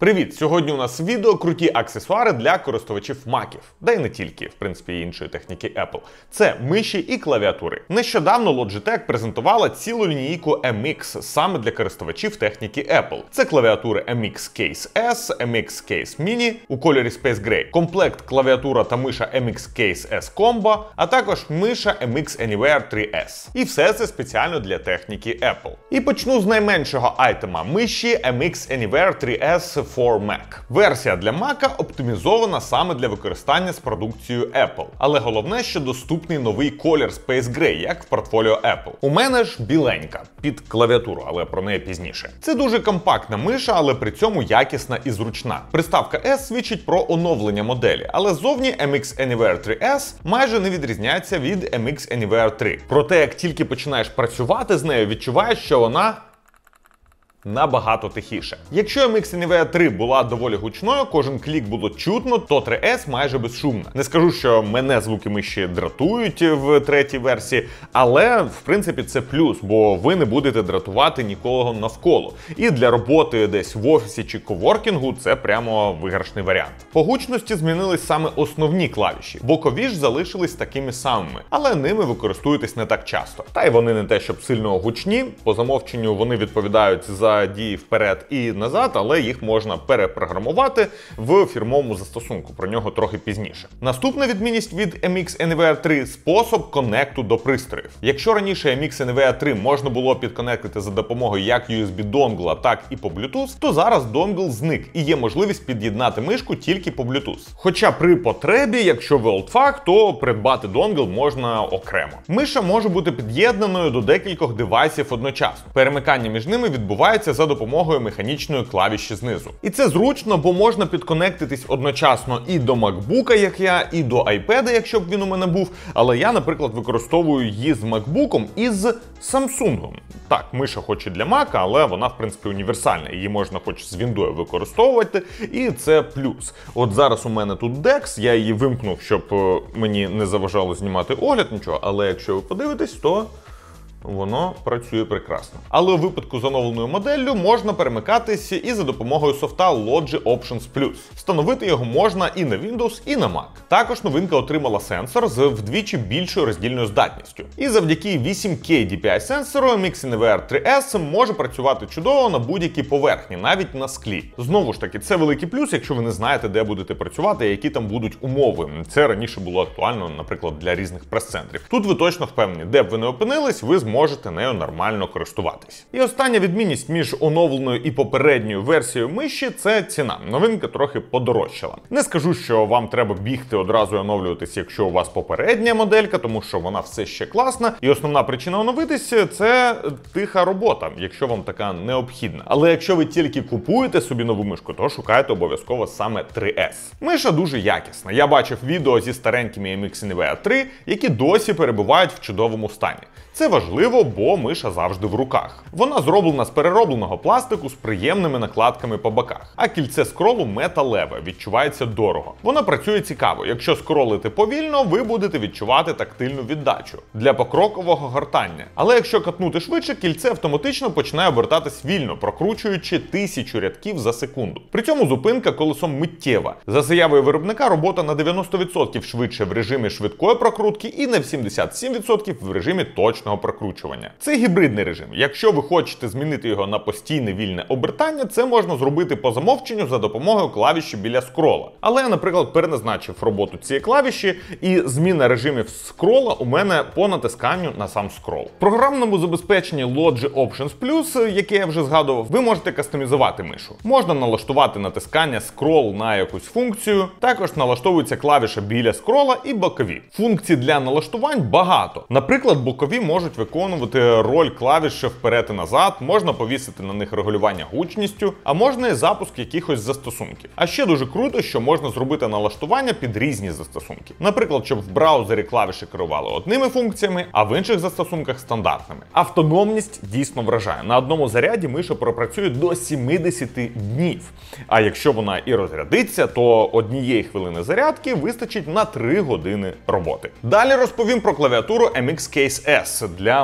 Привіт! Сьогодні у нас відео круті аксесуари для користувачів Mac'ів, да й не тільки, в принципі, і іншої техніки Apple. Це миші і клавіатури. Нещодавно Logitech презентувала цілу лінійку MX саме для користувачів техніки Apple. Це клавіатури MX Case S, MX Case Mini у кольорі Space Gray, комплект клавіатура та миша MX Case S Combo, а також миша MX Anywhere 3S. І все це спеціально для техніки Apple. І почну з найменшого айтема миші MX Anywhere 3S for Mac. Версія для Mac оптимізована саме для використання з продукцією Apple. Але головне, що доступний новий колір Space Gray, як в портфоліо Apple. У мене ж біленька, під клавіатуру, але про неї пізніше. Це дуже компактна миша, але при цьому якісна і зручна. Приставка S свідчить про оновлення моделі, але ззовні MX Anywhere 3S майже не відрізняється від MX Anywhere 3. Проте, як тільки починаєш працювати з нею, відчуваєш, що вона набагато тихіше. Якщо MX Anywhere 3 була доволі гучною, кожен клік було чутно, то 3S майже безшумна. Не скажу, що мене звуки миші дратують в третій версії, але в принципі це плюс, бо ви не будете дратувати нікого навколо. І для роботи десь в офісі чи коворкінгу це прямо виграшний варіант. По гучності змінились саме основні клавіші. Бокові ж залишились такими самими, але ними ви користуєтесь не так часто. Та й вони не те, щоб сильно гучні, по замовченню вони відповідають за дії вперед і назад, але їх можна перепрограмувати в фірмовому застосунку, про нього трохи пізніше. Наступна відмінність від MX Anywhere 3 – спосіб коннекту до пристроїв. Якщо раніше MX Anywhere 3 можна було підконектити за допомогою як USB-донгла, так і по Bluetooth, то зараз донгл зник і є можливість під'єднати мишку тільки по Bluetooth. Хоча при потребі, якщо ви олдфак, то придбати донгл можна окремо. Миша може бути під'єднаною до декількох девайсів одночасно. Перемикання між ними відбувається за допомогою механічної клавіші знизу. І це зручно, бо можна підконектитись одночасно і до MacBook, як я, і до iPad, якщо б він у мене був. Але я, наприклад, використовую її з MacBook і з Samsung. Так, миша хоч і для Mac, але вона, в принципі, універсальна. Її можна хоч з Windows використовувати, і це плюс. От зараз у мене тут DeX, я її вимкнув, щоб мені не заважало знімати огляд, нічого. Але якщо ви подивитесь, то воно працює прекрасно. Але у випадку з оновленою моделлю можна перемикатися і за допомогою софта Logi Options Plus. Встановити його можна і на Windows, і на Mac. Також новинка отримала сенсор з вдвічі більшою роздільною здатністю. І завдяки 8K DPI сенсору MX Anywhere 3S може працювати чудово на будь-якій поверхні, навіть на склі. Знову ж таки, це великий плюс, якщо ви не знаєте, де будете працювати, які там будуть умови. Це раніше було актуально, наприклад, для різних прес-центрів. Тут ви точно впевнені, де б ви не опинились, ви можете нею нормально користуватись. І остання відмінність між оновленою і попередньою версією миші – це ціна. Новинка трохи подорожчала. Не скажу, що вам треба бігти одразу і оновлюватись, якщо у вас попередня моделька, тому що вона все ще класна. І основна причина оновитись – це тиха робота, якщо вам така необхідна. Але якщо ви тільки купуєте собі нову мишку, то шукайте обов'язково саме 3S. Миша дуже якісна. Я бачив відео зі старенькими MX Anywhere 3, які досі перебувають в чудовому стані. Це важливо, бо миша завжди в руках. Вона зроблена з переробленого пластику з приємними накладками по боках. А кільце скролу металеве, відчувається дорого. Вона працює цікаво. Якщо скролити повільно, ви будете відчувати тактильну віддачу для покрокового гортання. Але якщо катнути швидше, кільце автоматично починає обертатись вільно, прокручуючи 1000 рядків за секунду. При цьому зупинка колесом миттєва. За заявою виробника, робота на 90% швидше в режимі швидкої прокрутки і на 77% в режимі точного прокручування. Це гібридний режим. Якщо ви хочете змінити його на постійне вільне обертання, це можна зробити по замовченню за допомогою клавіші біля скрола. Але я, наприклад, переназначив роботу цієї клавіші, і зміна режимів скрола у мене по натисканню на сам скрол. В програмному забезпеченні Logi Options Plus, яке я вже згадував, ви можете кастомізувати мишу. Можна налаштувати натискання скрол на якусь функцію, також налаштовується клавіша біля скрола і бокові. Функцій для налаштувань багато. Наприклад, бокові можуть виконувати роль клавіш вперед і назад, можна повісити на них регулювання гучністю, а можна і запуск якихось застосунків. А ще дуже круто, що можна зробити налаштування під різні застосунки. Наприклад, щоб в браузері клавіші керували одними функціями, а в інших застосунках стандартними. Автономність дійсно вражає. На одному заряді миша пропрацює до 70 днів. А якщо вона і розрядиться, то однієї хвилини зарядки вистачить на 3 години роботи. Далі розповім про клавіатуру MX Case S для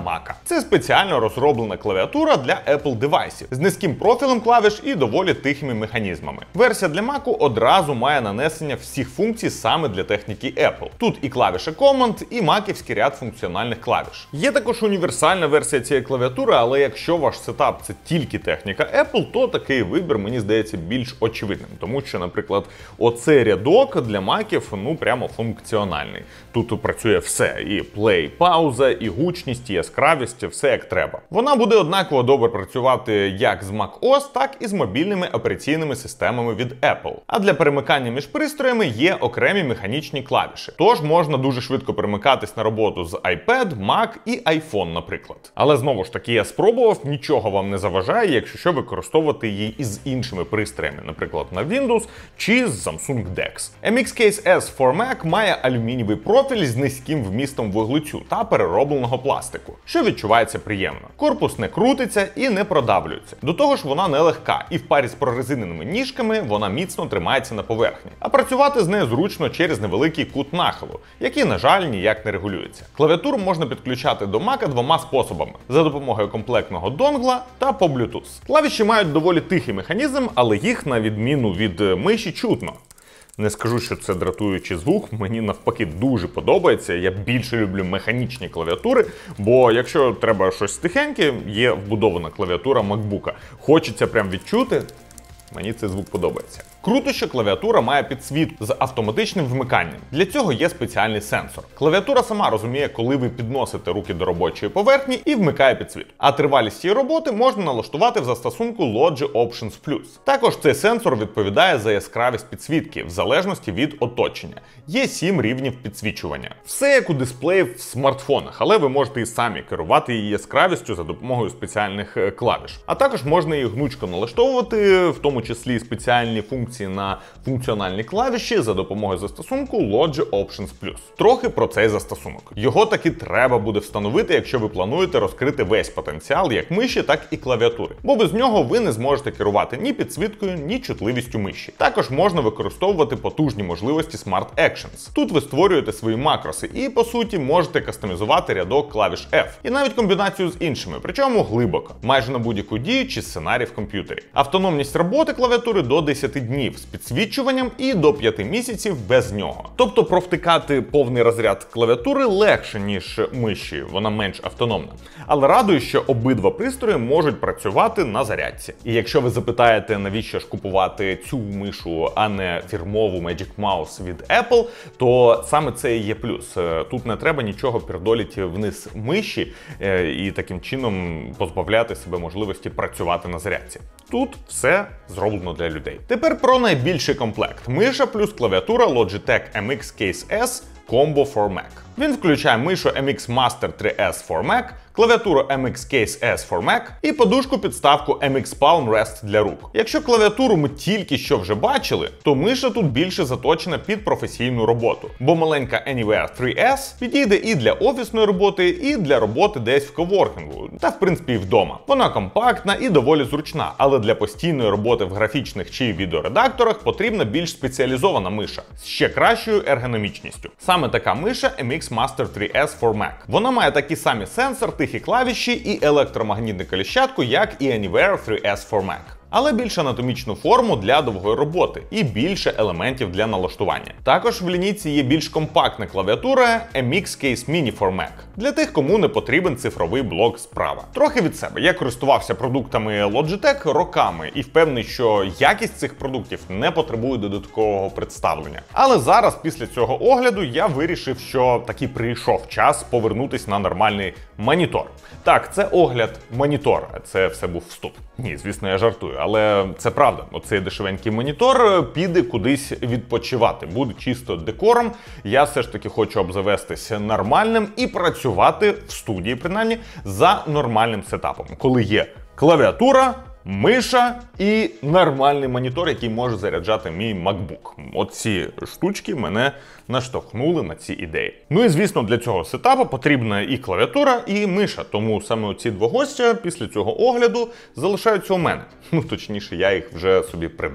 Mac. Це спеціально розроблена клавіатура для Apple девайсів з низьким профілем клавіш і доволі тихими механізмами. Версія для Mac одразу має нанесення всіх функцій саме для техніки Apple. Тут і клавіша Command, і маківський ряд функціональних клавіш. Є також універсальна версія цієї клавіатури, але якщо ваш сетап це тільки техніка Apple, то такий вибір, мені здається, більш очевидним. Тому що, наприклад, оцей рядок для маків, ну, прямо функціональний. Тут працює все. І плей, пауза, і гучність, і яскравість, все як треба. Вона буде однаково добре працювати як з macOS, так і з мобільними операційними системами від Apple. А для перемикання між пристроями є окремі механічні клавіші. Тож можна дуже швидко перемикатись на роботу з iPad, Mac і iPhone, наприклад. Але знову ж таки, я спробував, нічого вам не заважає, якщо що, використовувати її із іншими пристроями, наприклад, на Windows чи з Samsung DeX. MX Case S for Mac має алюмінієвий профіль з низьким вмістом вуглецю та переробленого пластику, що відчувається приємно. Корпус не крутиться і не продавлюється. До того ж, вона не легка, і в парі з прорезиненими ніжками вона міцно тримається на поверхні. А працювати з нею зручно через невеликий кут нахилу, який, на жаль, ніяк не регулюється. Клавіатуру можна підключати до Mac двома способами: за допомогою комплектного донгла та по Bluetooth. Клавіші мають доволі тихий механізм, але їх, на відміну від миші, чутно. Не скажу, що це дратуючий звук, мені навпаки дуже подобається. Я більше люблю механічні клавіатури, бо якщо треба щось тихеньке, є вбудована клавіатура MacBook. Хочеться прям відчути, мені цей звук подобається. Круто, що клавіатура має підсвітку з автоматичним вмиканням. Для цього є спеціальний сенсор. Клавіатура сама розуміє, коли ви підносите руки до робочої поверхні, і вмикає підсвітку. А тривалість цієї роботи можна налаштувати в застосунку Logi Options Plus. Також цей сенсор відповідає за яскравість підсвітки, в залежності від оточення. Є 7 рівнів підсвічування. Все як у дисплеїв в смартфонах, але ви можете і самі керувати її яскравістю за допомогою спеціальних клавіш. А також можна її гнучко налаштовувати, в тому числі спеціальні функції на функціональні клавіші за допомогою застосунку Logi Options Plus. Трохи про цей застосунок. Його таки треба буде встановити, якщо ви плануєте розкрити весь потенціал як миші, так і клавіатури. Бо без нього ви не зможете керувати ні підсвіткою, ні чутливістю миші. Також можна використовувати потужні можливості Smart Actions. Тут ви створюєте свої макроси і, по суті, можете кастомізувати рядок клавіш F. І навіть комбінацію з іншими, причому глибоко. Майже на будь-яку дію чи сценарій в комп'ютері. Автономність роботи клавіатури до 10 днів з підсвічуванням і до 5 місяців без нього. Тобто провтикати повний розряд клавіатури легше, ніж миші, вона менш автономна. Але радує, що обидва пристрої можуть працювати на зарядці. І якщо ви запитаєте, навіщо ж купувати цю мишу, а не фірмову Magic Mouse від Apple, то саме це і є плюс. Тут не треба нічого пірдоліти вниз миші і таким чином позбавляти себе можливості працювати на зарядці. Тут все зроблено для людей. Тепер про найбільший комплект. Миша плюс клавіатура Logitech MX Case S Combo for Mac. Він включає мишу MX Master 3S for Mac, клавіатуру MX Case S for Mac і подушку-підставку MX Palm Rest для рук. Якщо клавіатуру ми тільки що вже бачили, то миша тут більше заточена під професійну роботу. Бо маленька Anywhere 3S підійде і для офісної роботи, і для роботи десь в коворкінгу, та в принципі і вдома. Вона компактна і доволі зручна, але для постійної роботи в графічних чи відеоредакторах потрібна більш спеціалізована миша з ще кращою ергономічністю. Саме така миша MX Master 3S for Mac. Вона має такі самі сенсор, тихі клавіші і електромагнітну коліщатку, як і Anywhere 3S for Mac. Але більш анатомічну форму для довгої роботи і більше елементів для налаштування. Також в лінійці є більш компактна клавіатура MX Case Mini for Mac для тих, кому не потрібен цифровий блок справа. Трохи від себе. Я користувався продуктами Logitech роками і впевнений, що якість цих продуктів не потребує додаткового представлення. Але зараз, після цього огляду, я вирішив, що таки прийшов час повернутися на нормальний монітор. Так, це огляд монітора, це все був вступ. Ні, звісно, я жартую, але це правда. Оцей дешевенький монітор піде кудись відпочивати, буде чисто декором. Я все ж таки хочу обзавестися нормальним і працювати в студії, принаймні, за нормальним сетапом, коли є клавіатура, миша і нормальний монітор, який може заряджати мій MacBook. Оці штучки мене наштовхнули на ці ідеї. Ну і звісно, для цього сетапу потрібна і клавіатура, і миша. Тому саме оці два гостя після цього огляду залишаються у мене. Ну, точніше, я їх вже собі придбав.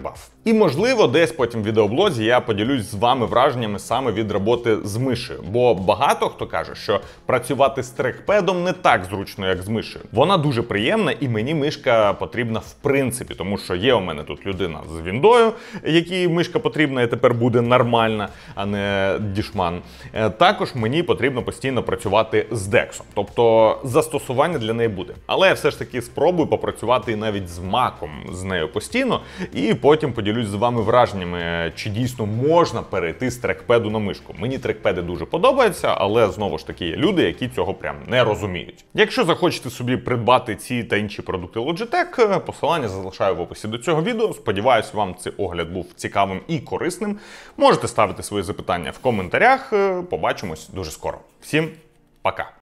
І можливо, десь потім в відеоблозі я поділюсь з вами враженнями саме від роботи з мишею. Бо багато хто каже, що працювати з трекпедом не так зручно, як з мишею. Вона дуже приємна і мені мишка потрібна в принципі, тому що є у мене тут людина з Віндою, якій мишка потрібна і тепер буде нормальна, а не дішман. Також мені потрібно постійно працювати з Дексом, тобто застосування для неї буде. Але я все ж таки спробую попрацювати навіть з Маком з нею постійно, і потім поділюсь з вами враженнями, чи дійсно можна перейти з трекпеду на мишку. Мені трекпеди дуже подобаються, але знову ж таки є люди, які цього прям не розуміють. Якщо захочете собі придбати ці та інші продукти Logitech, посилання залишаю в описі до цього відео. Сподіваюсь, вам цей огляд був цікавим і корисним. Можете ставити свої запитання в коментарях. Побачимось дуже скоро. Всім пока!